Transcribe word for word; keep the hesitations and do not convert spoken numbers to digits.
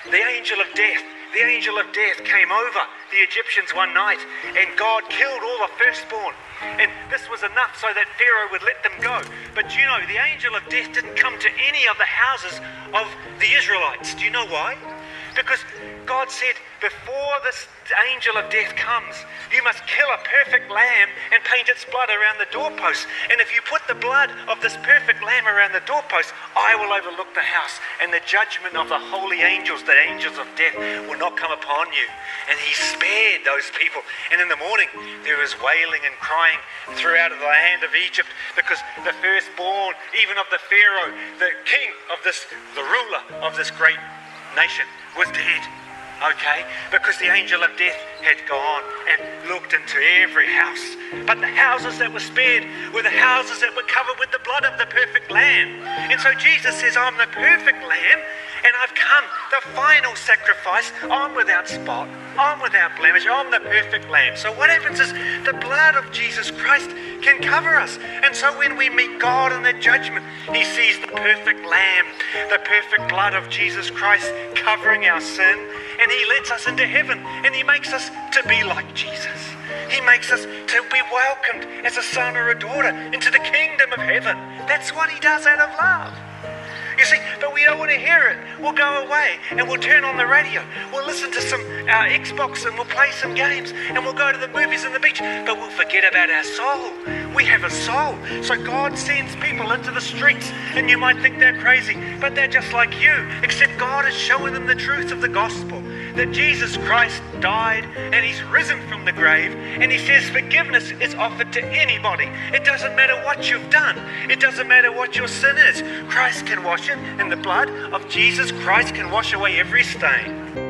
the angel of death, the angel of death came over the Egyptians one night, and God killed all the firstborn. And this was enough so that Pharaoh would let them go. But you know, the angel of death didn't come to any of the houses of the Israelites. Do you know why? Because God said, before this angel of death comes, you must kill a perfect lamb and paint its blood around the doorpost. And if you put the blood of this perfect lamb around the doorpost, I will overlook the house, and the judgment of the holy angels, the angels of death, will not come upon you. And he spared those people. And in the morning, there was wailing and crying throughout the land of Egypt, because the firstborn, even of the Pharaoh, the king of this, the ruler of this great nation, was dead. Okay, because the angel of death had gone and looked into every house. But the houses that were spared were the houses that were covered with the blood of the perfect lamb. And so Jesus says, I'm the perfect lamb, and I've come, the final sacrifice. I'm without spot, I'm without blemish, I'm the perfect lamb. So what happens is the blood of Jesus Christ can cover us. And so when we meet God in the judgment, he sees the perfect lamb, the perfect blood of Jesus Christ covering our sin, and he lets us into heaven, and he makes us to be like Jesus. He makes us to be welcomed as a son or a daughter into the kingdom of heaven. That's what he does out of love. You see, but we don't want to hear it. We'll go away and we'll turn on the radio. We'll listen to some uh, Xbox and we'll play some games and we'll go to the movies and the beach, but we'll forget about our soul. We have a soul. So God sends people into the streets, and you might think they're crazy, but they're just like you, except God is showing them the truth of the gospel, that Jesus Christ died and he's risen from the grave, and he says forgiveness is offered to anybody. It doesn't matter what you've done. It doesn't matter what your sin is. Christ can wash it, and the blood of Jesus Christ can wash away every stain.